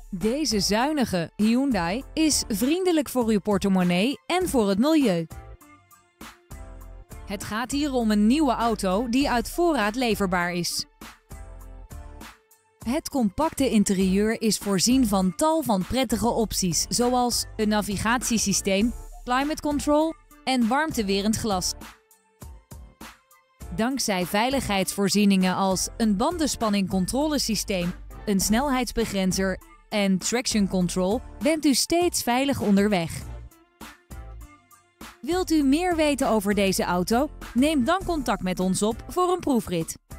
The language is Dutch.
Deze zuinige Hyundai is vriendelijk voor uw portemonnee en voor het milieu. Het gaat hier om een nieuwe auto die uit voorraad leverbaar is. Het compacte interieur is voorzien van tal van prettige opties, zoals een navigatiesysteem, climate control en warmtewerend glas. Dankzij veiligheidsvoorzieningen als een bandenspanningcontrolesysteem, een snelheidsbegrenzer en traction control bent u steeds veilig onderweg. Wilt u meer weten over deze auto? Neem dan contact met ons op voor een proefrit.